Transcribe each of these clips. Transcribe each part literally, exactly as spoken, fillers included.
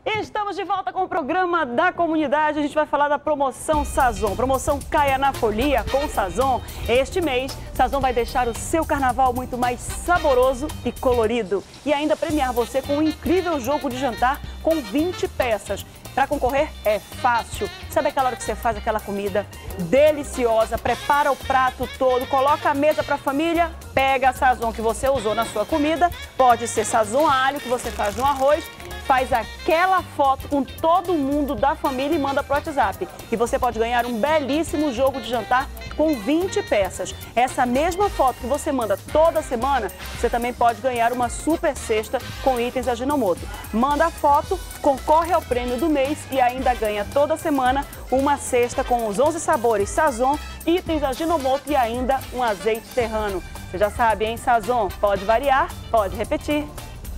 Estamos de volta com o programa da comunidade. A gente vai falar da promoção Sazon. Promoção Caia na Folia com Sazon. Este mês, Sazon vai deixar o seu carnaval muito mais saboroso e colorido. E ainda premiar você com um incrível jogo de jantar com vinte peças. Para concorrer é fácil. Sabe aquela hora que você faz aquela comida deliciosa, prepara o prato todo, coloca a mesa para a família, pega a Sazon que você usou na sua comida, pode ser Sazon alho que você faz no arroz, faz aquela foto com todo mundo da família e manda pro WhatsApp. E você pode ganhar um belíssimo jogo de jantar com vinte peças. Essa mesma foto que você manda toda semana, você também pode ganhar uma super cesta com itens Ajinomoto. Manda a foto, concorre ao prêmio do mês e ainda ganha toda semana uma cesta com os onze sabores Sazon, itens Ajinomoto e ainda um azeite serrano. Você já sabe, hein? Sazon pode variar, pode repetir.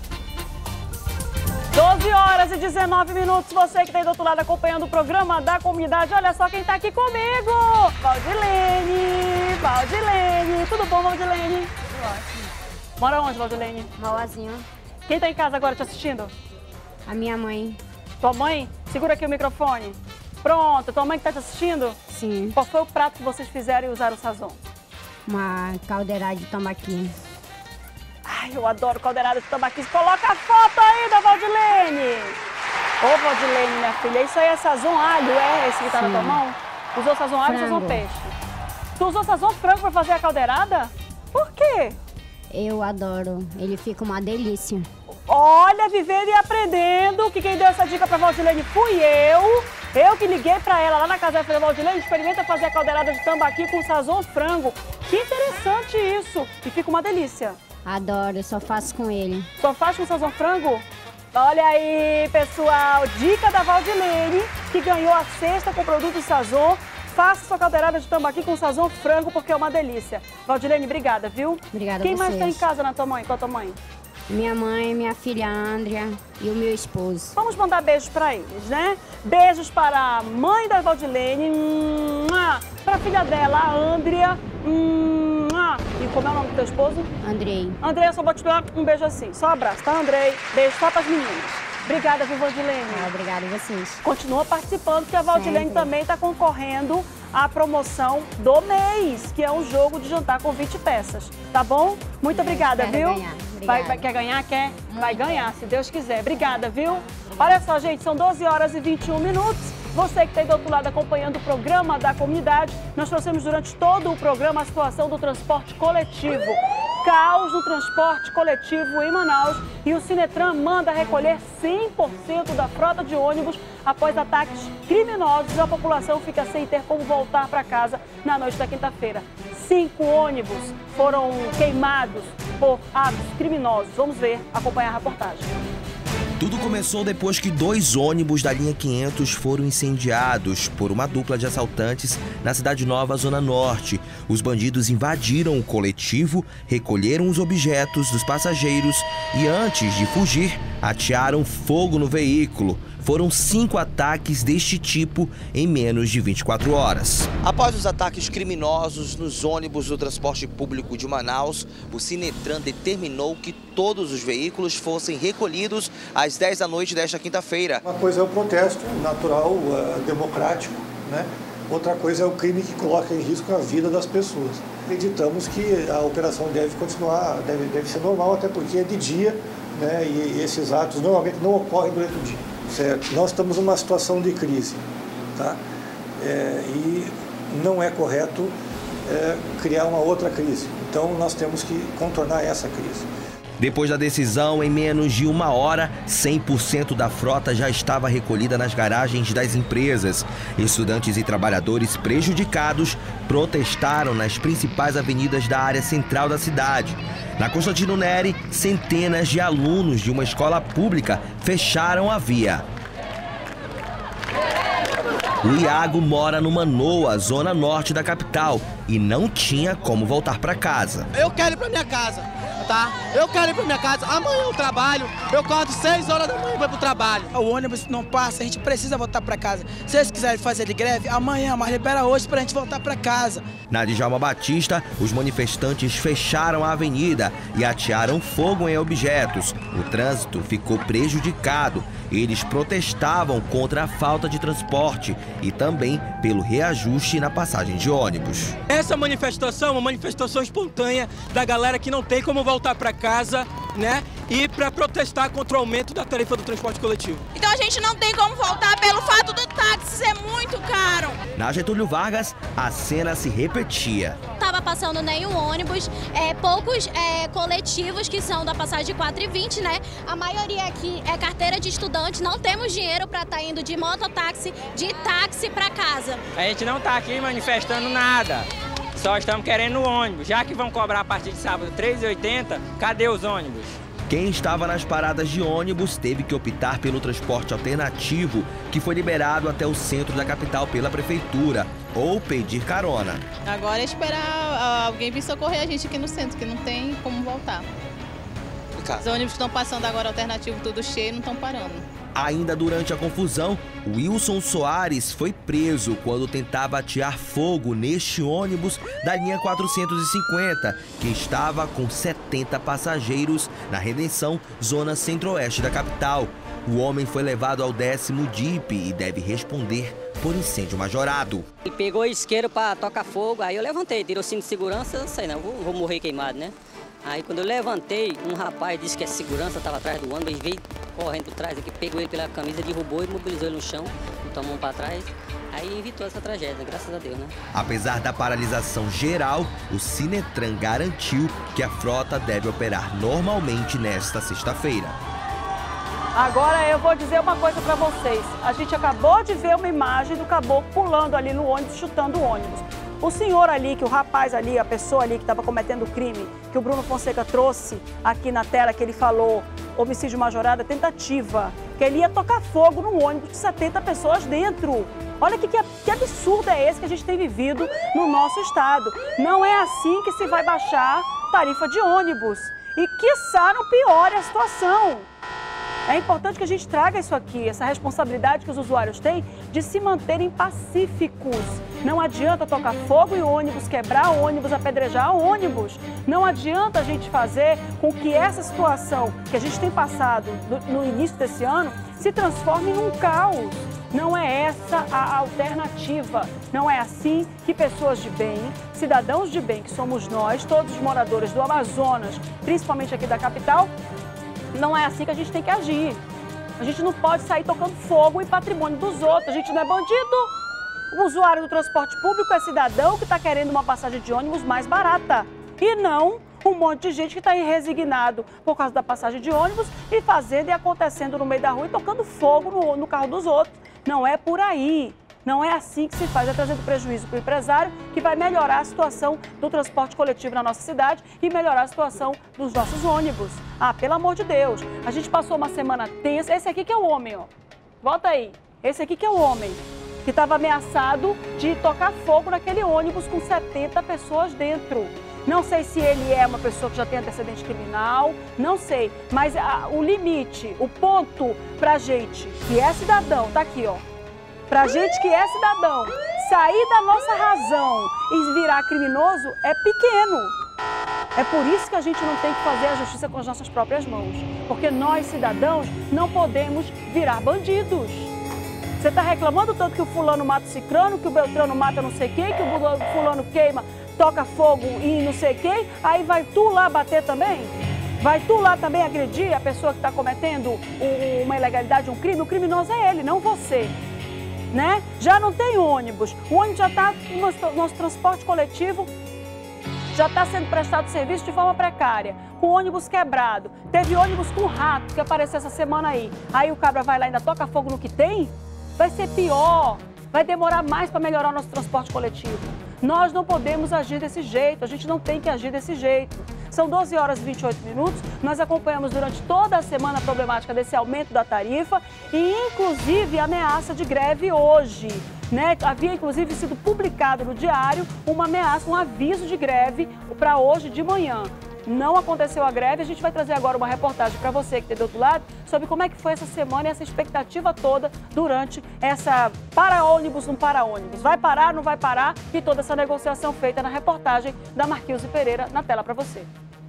doze horas e dezenove minutos, você que está aí do outro lado acompanhando o programa da comunidade. Olha só quem está aqui comigo, Valdilene, Valdilene. Tudo bom, Valdilene? Tudo ótimo. Mora onde, Valdilene? Mauazinho. Quem está em casa agora te assistindo? A minha mãe. Tua mãe? Segura aqui o microfone. Pronto, tua mãe que está te assistindo? Sim. Qual foi o prato que vocês fizeram e usaram o Sazon? Uma caldeirada de tambaqui. Ai, eu adoro caldeirada de tambaqui. Coloca a foto aí da Valdilene. Ô, Valdilene, minha filha, isso aí é Sazon alho, é? Esse que tá Sim. na tua mão? Usou Sazon alho ou Sazon peixe? Tu usou Sazon frango pra fazer a caldeirada? Por quê? Eu adoro. Ele fica uma delícia. Olha, vivendo e aprendendo, que quem deu essa dica pra Valdilene fui eu. Eu que liguei pra ela lá na casa da filha Valdilene, experimenta fazer a caldeirada de tambaqui com Sazon frango. Que interessante isso. E fica uma delícia. Adoro, eu só faço com ele. Só faz com Sazon frango? Olha aí, pessoal, dica da Valdilene, que ganhou a cesta com produtos Sazon. Faça sua caldeirada de tambaqui com Sazon frango, porque é uma delícia. Valdilene, obrigada, viu? Obrigada Quem a vocês. mais tá em casa na tua mãe, com a tua mãe? Minha mãe, minha filha Andrea e o meu esposo. Vamos mandar beijos para eles, né? Beijos para a mãe da Valdilene, para a filha dela, a Andrea. E como é o nome do teu esposo? Andrei. Andrei, eu só vou te dar um beijo assim. Só um abraço, tá, Andrei? Beijo só para as meninas. Obrigada, viu, Valdilene? Ah, obrigada a vocês. Continua participando, porque a Valdilene Sempre. também está concorrendo à promoção do mês, que é um jogo de jantar com vinte peças. Tá bom? Muito obrigada, Quero viu? Ganhar. Vai, vai, quer ganhar? Quer? Muito. Vai ganhar, se Deus quiser. Obrigada, viu? Olha só, gente, são doze horas e vinte e um minutos. Você que está aí do outro lado acompanhando o programa da comunidade, nós trouxemos durante todo o programa a situação do transporte coletivo. Caos no transporte coletivo em Manaus e o Sinetran manda recolher cem por cento da frota de ônibus após ataques criminosos e a população fica sem ter como voltar para casa na noite da quinta-feira. Cinco ônibus foram queimados por atos criminosos. Vamos ver, acompanhar a reportagem. Tudo começou depois que dois ônibus da linha quinhentos foram incendiados por uma dupla de assaltantes na Cidade Nova, Zona Norte. Os bandidos invadiram o coletivo, recolheram os objetos dos passageiros e, antes de fugir, atearam fogo no veículo. Foram cinco ataques deste tipo em menos de vinte e quatro horas. Após os ataques criminosos nos ônibus do transporte público de Manaus, o Sinetran determinou que todos os veículos fossem recolhidos às dez da noite desta quinta-feira. Uma coisa é o protesto natural, uh, democrático, né? Outra coisa é o crime que coloca em risco a vida das pessoas. Acreditamos que a operação deve continuar, deve, deve ser normal, até porque é de dia, né? E esses atos normalmente não ocorrem durante o dia. Certo. Nós estamos numa situação de crise, tá? É, e não é correto é, criar uma outra crise. Então nós temos que contornar essa crise. Depois da decisão, em menos de uma hora, cem por cento da frota já estava recolhida nas garagens das empresas. Estudantes e trabalhadores prejudicados protestaram nas principais avenidas da área central da cidade. Na Constantino Neri, centenas de alunos de uma escola pública fecharam a via. O Iago mora no Manoa, zona norte da capital, e não tinha como voltar para casa. Eu quero ir para minha casa. voltar. Eu quero ir para minha casa. Amanhã eu trabalho. Eu acordo seis horas da manhã e vou para o trabalho. O ônibus não passa, a gente precisa voltar para casa. Se eles quiserem fazer de greve, amanhã, mas libera hoje para a gente voltar para casa. Na Djalma Batista, os manifestantes fecharam a avenida e atearam fogo em objetos. O trânsito ficou prejudicado. Eles protestavam contra a falta de transporte e também pelo reajuste na passagem de ônibus. Essa manifestação é uma manifestação espontânea da galera que não tem como voltar para casa, né? E para protestar contra o aumento da tarifa do transporte coletivo. Então a gente não tem como voltar pelo fato do táxi ser muito caro. Na Getúlio Vargas, a cena se repetia. Tava passando nenhum ônibus, é, poucos é, coletivos que são da passagem de quatro e vinte, né? A maioria aqui é carteira de estudante, não temos dinheiro para estar tá indo de mototáxi, de táxi para casa. A gente não tá aqui manifestando nada, só estamos querendo o ônibus. Já que vão cobrar a partir de sábado três reais e oitenta centavos, cadê os ônibus? Quem estava nas paradas de ônibus teve que optar pelo transporte alternativo, que foi liberado até o centro da capital pela prefeitura, ou pedir carona. Agora é esperar alguém vir socorrer a gente aqui no centro, que não tem como voltar. Os ônibus que estão passando agora alternativo tudo cheio, não estão parando. Ainda durante a confusão, Wilson Soares foi preso quando tentava atear fogo neste ônibus da linha quatrocentos e cinquenta, que estava com setenta passageiros na Redenção, zona centro-oeste da capital. O homem foi levado ao décimo D I P e deve responder por incêndio majorado. Ele pegou isqueiro para tocar fogo, aí eu levantei, tirou o cinto de segurança, eu sei não, vou, vou morrer queimado, né? Aí quando eu levantei, um rapaz disse que a segurança estava atrás do ônibus, ele veio correndo por trás aqui, pegou ele pela camisa, derrubou e imobilizou ele no chão, botou a mão para trás, aí evitou essa tragédia, graças a Deus, né? Apesar da paralisação geral, o Sinetran garantiu que a frota deve operar normalmente nesta sexta-feira. Agora eu vou dizer uma coisa para vocês. A gente acabou de ver uma imagem do caboclo pulando ali no ônibus, chutando o ônibus. O senhor ali, que o rapaz ali, a pessoa ali que estava cometendo o crime, que o Bruno Fonseca trouxe aqui na tela, que ele falou homicídio majorado, tentativa, que ele ia tocar fogo num ônibus de setenta pessoas dentro. Olha que, que, que absurdo é esse que a gente tem vivido no nosso estado. Não é assim que se vai baixar tarifa de ônibus. E, quiçá, não piore a situação. É importante que a gente traga isso aqui, essa responsabilidade que os usuários têm de se manterem pacíficos. Não adianta tocar fogo em ônibus, quebrar ônibus, apedrejar ônibus. Não adianta a gente fazer com que essa situação que a gente tem passado no início desse ano se transforme num caos. Não é essa a alternativa. Não é assim que pessoas de bem, cidadãos de bem, que somos nós, todos os moradores do Amazonas, principalmente aqui da capital, não é assim que a gente tem que agir. A gente não pode sair tocando fogo em patrimônio dos outros. A gente não é bandido. O usuário do transporte público é cidadão que está querendo uma passagem de ônibus mais barata. E não um monte de gente que está resignado por causa da passagem de ônibus e fazendo e acontecendo no meio da rua e tocando fogo no, no carro dos outros. Não é por aí. Não é assim que se faz, é trazendo prejuízo para o empresário, que vai melhorar a situação do transporte coletivo na nossa cidade e melhorar a situação dos nossos ônibus. Ah, pelo amor de Deus, a gente passou uma semana tensa. Esse aqui que é o homem, ó. Volta aí. Esse aqui que é o homem, que estava ameaçado de tocar fogo naquele ônibus com setenta pessoas dentro. Não sei se ele é uma pessoa que já tem antecedente criminal, não sei. Mas a, o limite, o ponto pra gente que é cidadão, tá aqui, ó. Pra gente que é cidadão, sair da nossa razão e virar criminoso é pequeno. É por isso que a gente não tem que fazer a justiça com as nossas próprias mãos. Porque nós, cidadãos, não podemos virar bandidos. Você está reclamando tanto que o fulano mata o cicrano, que o beltrano mata não sei quem, que o fulano queima, toca fogo e não sei quem, aí vai tu lá bater também? Vai tu lá também agredir a pessoa que está cometendo uma ilegalidade, um crime? O criminoso é ele, não você. Né? Já não tem ônibus, o ônibus já está, nosso, nosso transporte coletivo já está sendo prestado serviço de forma precária, com ônibus quebrado. Teve ônibus com rato que apareceu essa semana aí. Aí o cabra vai lá e ainda toca fogo no que tem? Vai ser pior, vai demorar mais para melhorar o nosso transporte coletivo. Nós não podemos agir desse jeito, a gente não tem que agir desse jeito. São doze horas e vinte e oito minutos, nós acompanhamos durante toda a semana a problemática desse aumento da tarifa e, inclusive, a ameaça de greve hoje. Né? Havia, inclusive, sido publicado no diário uma ameaça, um aviso de greve para hoje de manhã. não aconteceu a greve. A gente vai trazer agora uma reportagem para você que está do outro lado sobre como é que foi essa semana e essa expectativa toda durante essa para-ônibus, não para-ônibus. Vai parar, não vai parar, e toda essa negociação feita na reportagem da Marquilze Pereira na tela para você.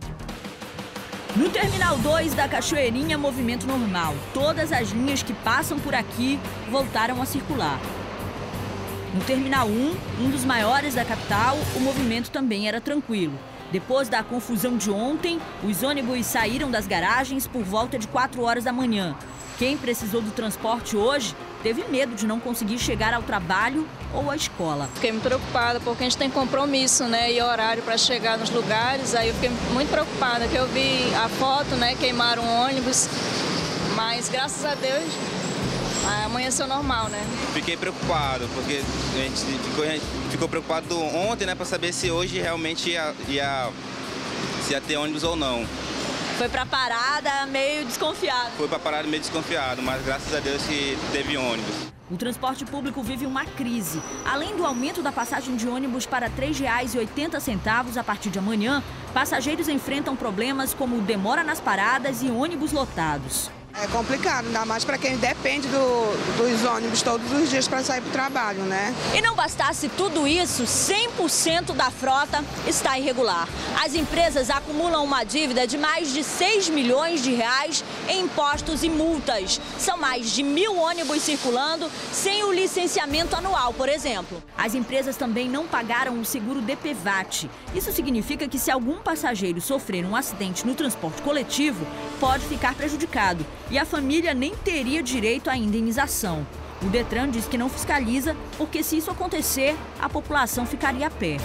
No Terminal dois da Cachoeirinha, movimento normal. Todas as linhas que passam por aqui voltaram a circular. No Terminal um, um dos maiores da capital, o movimento também era tranquilo. Depois da confusão de ontem, os ônibus saíram das garagens por volta de quatro horas da manhã. Quem precisou do transporte hoje teve medo de não conseguir chegar ao trabalho ou à escola. Fiquei muito preocupada porque a gente tem compromisso, né, e horário para chegar nos lugares. Aí eu fiquei muito preocupada, que eu vi a foto, né, queimaram o ônibus, mas graças a Deus amanheceu normal, né? Fiquei preocupado, porque a gente ficou, a gente ficou preocupado ontem, né, para saber se hoje realmente ia, ia, se ia ter ônibus ou não. Foi para parada meio desconfiado. Foi para parada meio desconfiado, mas graças a Deus que teve ônibus. O transporte público vive uma crise. Além do aumento da passagem de ônibus para três reais e oitenta centavos a partir de amanhã, passageiros enfrentam problemas como demora nas paradas e ônibus lotados. É complicado, ainda mais para quem depende do, dos ônibus todos os dias para sair para o trabalho, né? E não bastasse tudo isso, cem por cento da frota está irregular. As empresas acumulam uma dívida de mais de seis milhões de reais em impostos e multas. São mais de mil ônibus circulando sem o licenciamento anual, por exemplo. As empresas também não pagaram o seguro D P V A T. Isso significa que se algum passageiro sofrer um acidente no transporte coletivo, pode ficar prejudicado. E a família nem teria direito à indenização. O Detran diz que não fiscaliza, porque se isso acontecer, a população ficaria a pé.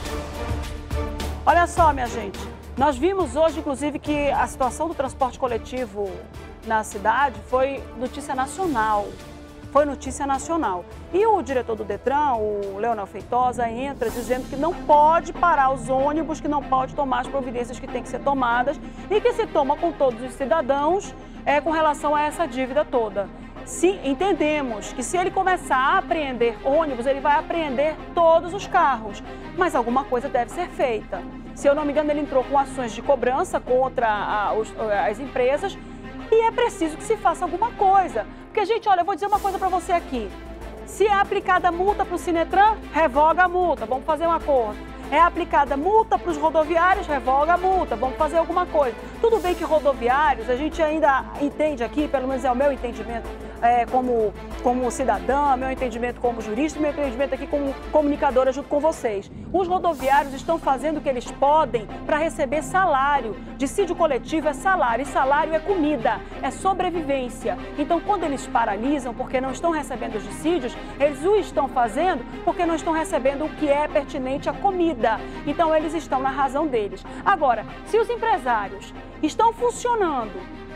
Olha só, minha gente, nós vimos hoje, inclusive, que a situação do transporte coletivo na cidade foi notícia nacional. Foi notícia nacional. E o diretor do Detran, o Leonel Feitosa, entra dizendo que não pode parar os ônibus, que não pode tomar as providências que têm que ser tomadas e que se toma com todos os cidadãos é, com relação a essa dívida toda. Se entendemos que se ele começar a apreender ônibus, ele vai apreender todos os carros, mas alguma coisa deve ser feita. Se eu não me engano, ele entrou com ações de cobrança contra a, os, as empresas e é preciso que se faça alguma coisa. Porque, gente, olha, eu vou dizer uma coisa para você aqui. Se é aplicada multa para o Sinetran, revoga a multa, vamos fazer um acordo. É aplicada multa para os rodoviários, revoga a multa, vamos fazer alguma coisa. Tudo bem que rodoviários, a gente ainda entende aqui, pelo menos é o meu entendimento é, como, como cidadã, meu entendimento como jurista, meu entendimento aqui como comunicadora junto com vocês. Os rodoviários estão fazendo o que eles podem para receber salário. Dissídio coletivo é salário, e salário é comida, é sobrevivência. Então, quando eles paralisam porque não estão recebendo os dissídios, eles o estão fazendo porque não estão recebendo o que é pertinente à comida. Então, eles estão na razão deles. Agora, se os empresários estão funcionando,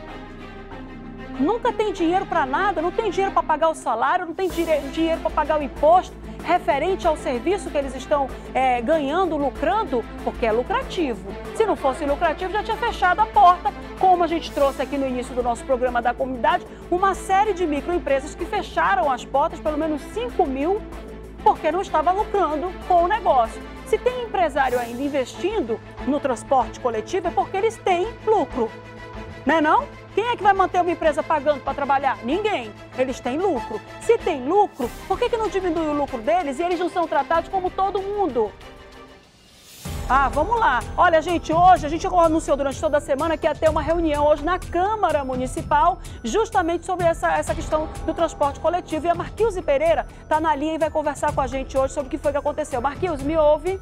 nunca tem dinheiro para nada, não tem dinheiro para pagar o salário, não tem dinheiro para pagar o imposto referente ao serviço que eles estão é, ganhando, lucrando, porque é lucrativo. Se não fosse lucrativo, já tinha fechado a porta, como a gente trouxe aqui no início do nosso programa da comunidade, uma série de microempresas que fecharam as portas, pelo menos cinco mil, porque não estava lucrando com o negócio. Se tem empresário ainda investindo no transporte coletivo, é porque eles têm lucro, não é não? Quem é que vai manter uma empresa pagando para trabalhar? Ninguém. Eles têm lucro. Se tem lucro, por que que não diminui o lucro deles e eles não são tratados como todo mundo? Ah, vamos lá. Olha, gente, hoje a gente anunciou durante toda a semana que ia ter uma reunião hoje na Câmara Municipal justamente sobre essa, essa questão do transporte coletivo. E a Marquilze Pereira está na linha e vai conversar com a gente hoje sobre o que foi que aconteceu. Marquilze, me ouve?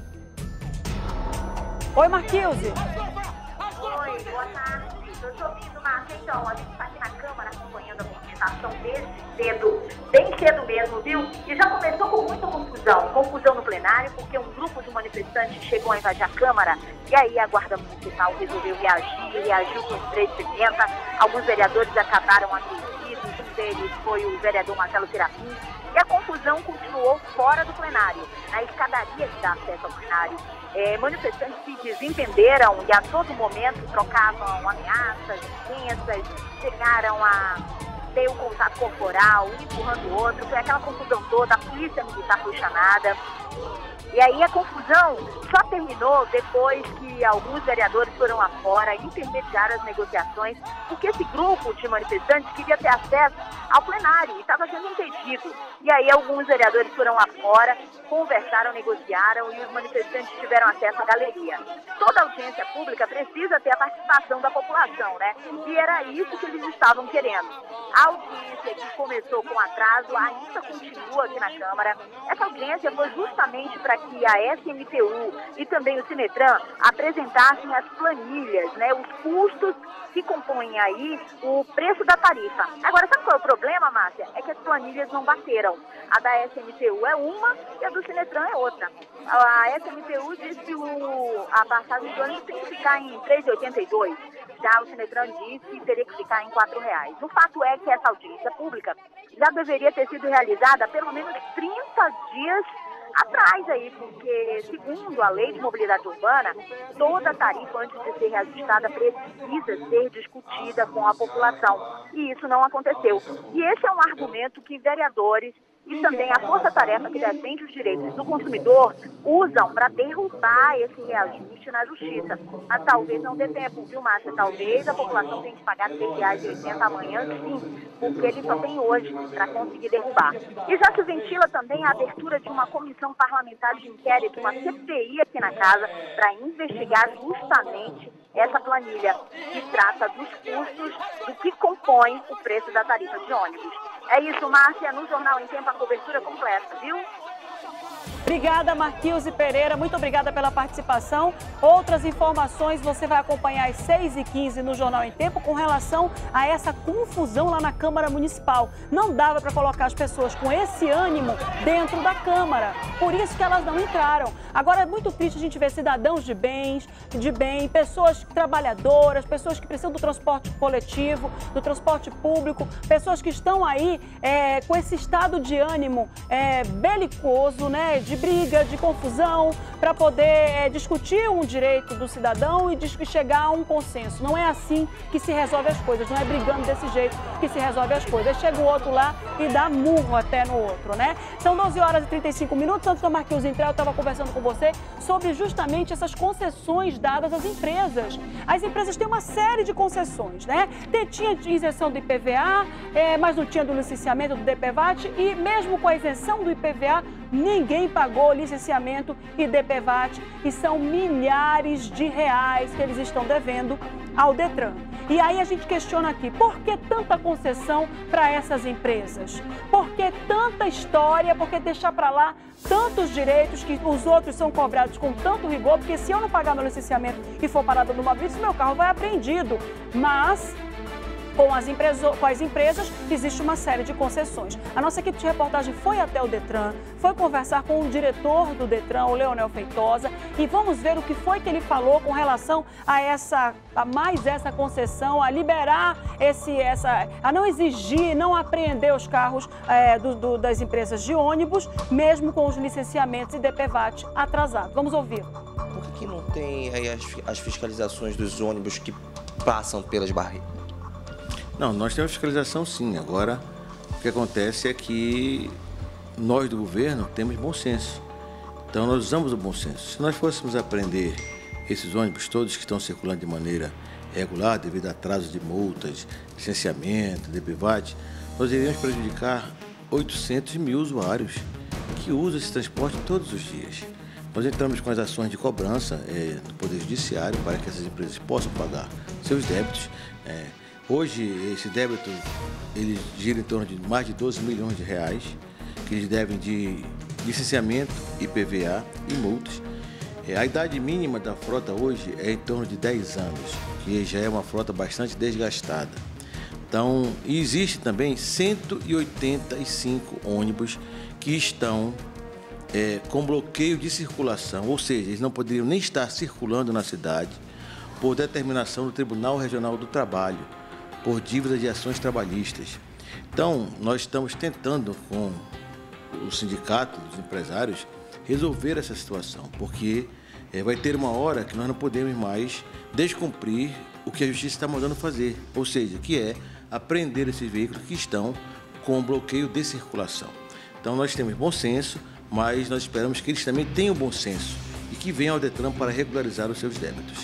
Oi, Marquilze. Oi, boa tarde. Estou te ouvindo, Márcia. Então, a gente está aqui na Câmara acompanhando a movimentação desde cedo, bem cedo mesmo, viu? E já começou com muita confusão. Confusão no plenário, porque um grupo de manifestantes chegou a invadir a Câmara e aí a Guarda Municipal resolveu reagir, reagiu com os três setenta. Alguns vereadores acabaram agredidos, um deles foi o vereador Marcelo Serafim. E a confusão continuou fora do plenário, na escadaria que dá acesso ao plenário. É, manifestantes se desentenderam e a todo momento trocavam ameaças, ofensas, chegaram a ter o contato corporal, um empurrando o outro, foi aquela confusão toda, a polícia militar foi chamada. E aí a confusão só terminou depois que alguns vereadores foram lá fora intermediar as negociações, porque esse grupo de manifestantes queria ter acesso ao plenário e estava sendo impedido. E aí alguns vereadores foram lá fora, conversaram, negociaram e os manifestantes tiveram acesso à galeria. Toda audiência pública precisa ter a participação da população, né? E era isso que eles estavam querendo. A audiência que começou com atraso ainda continua aqui na Câmara. Essa audiência foi justamente para que a S M T U e também o Sinetran apresentassem as planilhas, né? Os custos que compõem aí o preço da tarifa. Agora, sabe qual é o problema, Márcia? É que as planilhas não bateram. A da S M T U é uma e a do Sinetran é outra. A S M T U diz que o, a passagem de ônibus tem que ficar em três reais e oitenta e dois centavos. Já o Sinetran diz que teria que ficar em quatro reais. O fato é que essa audiência pública já deveria ter sido realizada há pelo menos trinta dias atrás aí, porque segundo a Lei de Mobilidade Urbana, toda tarifa antes de ser reajustada precisa ser discutida com a população. E isso não aconteceu. E esse é um argumento que vereadores e também a força-tarefa que defende os direitos do consumidor usam para derrubar esse reajuste na justiça. Mas talvez não dê tempo, viu, Márcia? Talvez a população tenha que pagar três reais e oitenta centavos amanhã, sim, porque ele só tem hoje para conseguir derrubar. E já se ventila também a abertura de uma comissão parlamentar de inquérito, uma C P I aqui na casa, para investigar justamente essa planilha que trata dos custos do que compõe o preço da tarifa de ônibus. É isso, Márcia. No Jornal em Tempo, a cobertura completa, viu? Obrigada, Marquilze Pereira. Muito obrigada pela participação. Outras informações você vai acompanhar às seis e quinze no Jornal em Tempo com relação a essa confusão lá na Câmara Municipal. Não dava para colocar as pessoas com esse ânimo dentro da Câmara. Por isso que elas não entraram. Agora é muito triste a gente ver cidadãos de bens, de bem, pessoas trabalhadoras, pessoas que precisam do transporte coletivo, do transporte público, pessoas que estão aí é, com esse estado de ânimo é, belicoso, né? De briga, de confusão, para poder é, discutir um direito do cidadão e de chegar a um consenso. Não é assim que se resolve as coisas, não é brigando desse jeito que se resolve as coisas. Chega o outro lá e dá murro até no outro, né? São doze horas e trinta e cinco minutos, antes da Marquilze entrar, eu estava conversando com você sobre justamente essas concessões dadas às empresas. As empresas têm uma série de concessões, né? Tinha isenção do I P V A, é, mas não tinha do licenciamento do D P V A T e mesmo com a isenção do I P V A, ninguém pagou licenciamento e D P V A T e são milhares de reais que eles estão devendo ao Detran. E aí a gente questiona aqui, por que tanta concessão para essas empresas? Por que tanta história? Por que deixar para lá tantos direitos que os outros são cobrados com tanto rigor? Porque se eu não pagar meu licenciamento e for parado numa blitz, meu carro vai apreendido. Mas Com as, empreso, com as empresas, existe uma série de concessões. A nossa equipe de reportagem foi até o Detran, foi conversar com o diretor do Detran, o Leonel Feitosa, e vamos ver o que foi que ele falou com relação a, essa, a mais essa concessão, a liberar esse, essa, a não exigir, não apreender os carros é, do, do, das empresas de ônibus, mesmo com os licenciamentos e D P V A T atrasados. Vamos ouvir. Por que não tem aí as, as fiscalizações dos ônibus que passam pelas barreiras? Não, nós temos fiscalização sim. Agora, o que acontece é que nós do governo temos bom senso. Então, nós usamos o bom senso. Se nós fôssemos apreender esses ônibus todos que estão circulando de maneira regular, devido a atrasos de multas, licenciamento, D P V A T, nós iríamos prejudicar oitocentos mil usuários que usam esse transporte todos os dias. Nós entramos com as ações de cobrança é, no Poder Judiciário para que essas empresas possam pagar seus débitos. É, Hoje, esse débito, ele gira em torno de mais de doze milhões de reais, que eles devem de licenciamento, I P V A e multas. A idade mínima da frota hoje é em torno de dez anos, que já é uma frota bastante desgastada. Então, existe também cento e oitenta e cinco ônibus que estão é, com bloqueio de circulação, ou seja, eles não poderiam nem estar circulando na cidade por determinação do Tribunal Regional do Trabalho, por dívida de ações trabalhistas. Então, nós estamos tentando, com o sindicato dos empresários, resolver essa situação, porque é, vai ter uma hora que nós não podemos mais descumprir o que a justiça está mandando fazer, ou seja, que é apreender esses veículos que estão com bloqueio de circulação. Então, nós temos bom senso, mas nós esperamos que eles também tenham bom senso e que venham ao Detran para regularizar os seus débitos.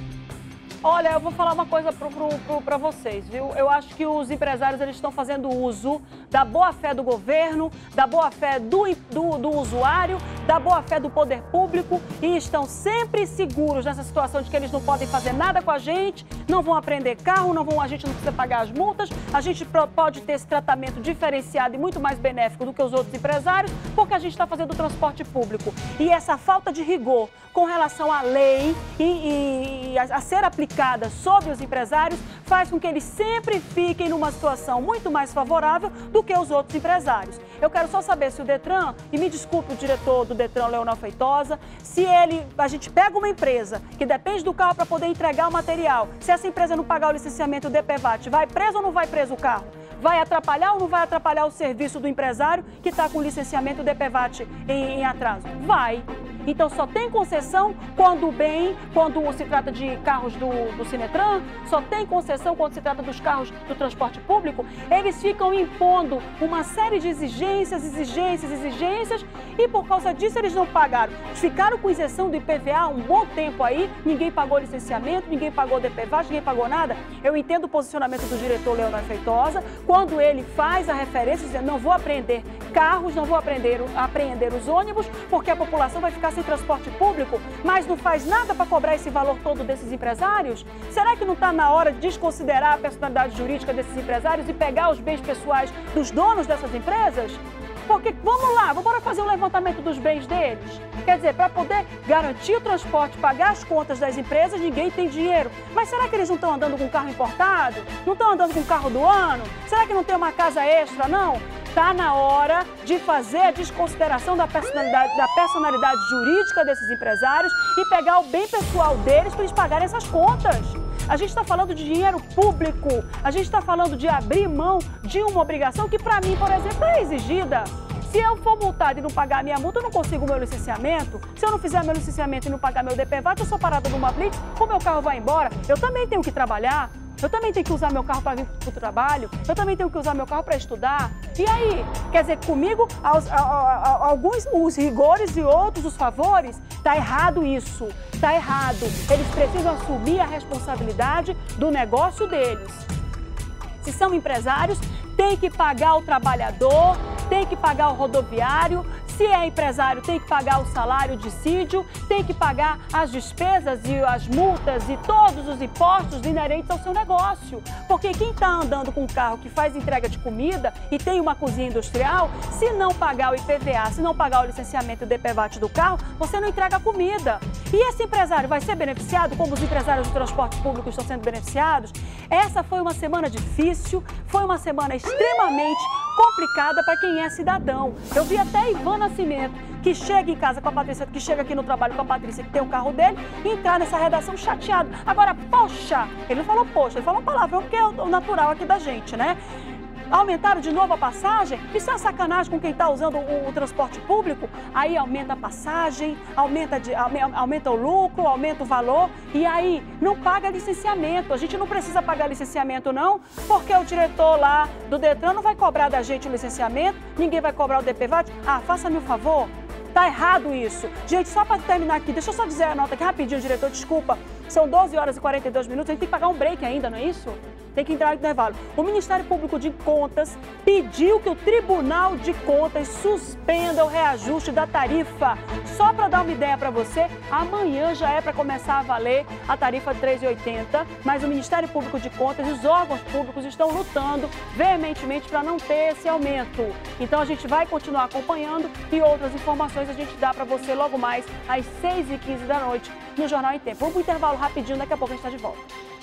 Olha, eu vou falar uma coisa para vocês, viu? Eu acho que os empresários eles estão fazendo uso da boa-fé do governo, da boa-fé do, do, do usuário, da boa-fé do poder público e estão sempre seguros nessa situação de que eles não podem fazer nada com a gente, não vão apreender carro, não vão, a gente não precisa pagar as multas, a gente pode ter esse tratamento diferenciado e muito mais benéfico do que os outros empresários, porque a gente está fazendo o transporte público. E essa falta de rigor com relação à lei e, e, e a, a ser aplicada sobre os empresários faz com que eles sempre fiquem numa situação muito mais favorável do que os outros empresários. Eu quero só saber se o Detran, e me desculpe o diretor do Detran, Leonel Feitosa, se ele, a gente pega uma empresa que depende do carro para poder entregar o material, se essa empresa não pagar o licenciamento do D P V A T, vai preso ou não vai preso o carro? Vai atrapalhar ou não vai atrapalhar o serviço do empresário que está com o licenciamento do D P V A T em, em atraso? Vai. Então só tem concessão quando o bem, quando se trata de carros do, do Sinetran, só tem concessão quando se trata dos carros do transporte público. Eles ficam impondo uma série de exigências, exigências, exigências e por causa disso eles não pagaram. Ficaram com isenção do I P V A um bom tempo aí, ninguém pagou licenciamento, ninguém pagou D P V A T, ninguém pagou nada. Eu entendo o posicionamento do diretor Leonel Feitosa, quando ele faz a referência dizendo não vou apreender carros, não vou aprender, apreender os ônibus, porque a população vai ficar sem transporte público, mas não faz nada para cobrar esse valor todo desses empresários? Será que não está na hora de desconsiderar a personalidade jurídica desses empresários e pegar os bens pessoais dos donos dessas empresas? Porque, vamos lá, vamos fazer um levantamento dos bens deles. Quer dizer, para poder garantir o transporte, pagar as contas das empresas, ninguém tem dinheiro. Mas será que eles não estão andando com carro importado? Não estão andando com carro do ano? Será que não tem uma casa extra, não? Está na hora de fazer a desconsideração da personalidade, da personalidade jurídica desses empresários e pegar o bem pessoal deles para eles pagarem essas contas. A gente está falando de dinheiro público, a gente está falando de abrir mão de uma obrigação que, para mim, por exemplo, é exigida. Se eu for multado e não pagar a minha multa, eu não consigo o meu licenciamento. Se eu não fizer meu licenciamento e não pagar meu D P V A T, eu sou parada numa blitz, o meu carro vai embora. Eu também tenho que trabalhar. Eu também tenho que usar meu carro para vir para o trabalho, eu também tenho que usar meu carro para estudar. E aí? Quer dizer, comigo, aos, a, a, a, alguns os rigores e outros os favores? Está errado isso, está errado. Eles precisam assumir a responsabilidade do negócio deles. Se são empresários, tem que pagar o trabalhador, tem que pagar o rodoviário. Se é empresário, tem que pagar o salário dissídio, tem que pagar as despesas e as multas e todos os impostos inerentes ao seu negócio. Porque quem está andando com um carro que faz entrega de comida e tem uma cozinha industrial, se não pagar o I P V A, se não pagar o licenciamento do D P V A T do carro, você não entrega a comida. E esse empresário vai ser beneficiado como os empresários do transporte público estão sendo beneficiados? Essa foi uma semana difícil, foi uma semana extremamente complicada para quem é cidadão. Eu vi até Ivan Nascimento, que chega em casa com a Patrícia, que chega aqui no trabalho com a Patrícia, que tem o carro dele, entrar nessa redação chateado. Agora, poxa, ele não falou poxa, ele falou uma palavra, porque é o natural aqui da gente, né? Aumentaram de novo a passagem? Isso é sacanagem com quem está usando o, o transporte público? Aí aumenta a passagem, aumenta, de, aumenta o lucro, aumenta o valor e aí não paga licenciamento. A gente não precisa pagar licenciamento não, porque o diretor lá do Detran não vai cobrar da gente o licenciamento, ninguém vai cobrar o D P V A T. Ah, faça-me o favor. Tá errado isso. Gente, só para terminar aqui, deixa eu só dizer a nota aqui rapidinho, diretor, desculpa. São doze horas e quarenta e dois minutos, a gente tem que pagar um break ainda, não é isso? Tem que entrar no intervalo. O Ministério Público de Contas pediu que o Tribunal de Contas suspenda o reajuste da tarifa. Só para dar uma ideia para você, amanhã já é para começar a valer a tarifa de três reais e oitenta centavos, mas o Ministério Público de Contas e os órgãos públicos estão lutando veementemente para não ter esse aumento. Então a gente vai continuar acompanhando e outras informações a gente dá para você logo mais às seis e quinze da noite no Jornal em Tempo. Vamos para o intervalo rapidinho, daqui a pouco a gente está de volta.